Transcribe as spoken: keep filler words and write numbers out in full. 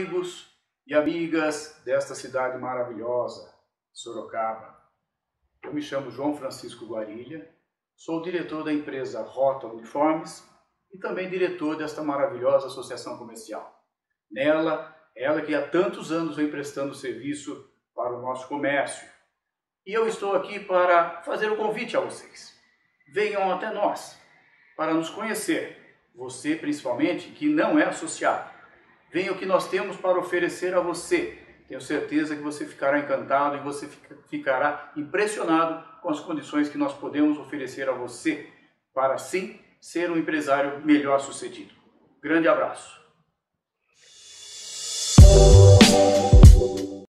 amigos e amigas desta cidade maravilhosa, Sorocaba. Eu me chamo João Francisco Guarilha, sou o diretor da empresa Rota Uniformes e também diretor desta maravilhosa associação comercial. Nela, ela que há tantos anos vem prestando serviço para o nosso comércio. E eu estou aqui para fazer um convite a vocês. Venham até nós, para nos conhecer. Você, principalmente, que não é associado. Venha o que nós temos para oferecer a você. Tenho certeza que você ficará encantado e você ficará impressionado com as condições que nós podemos oferecer a você, para assim ser um empresário melhor sucedido. Grande abraço!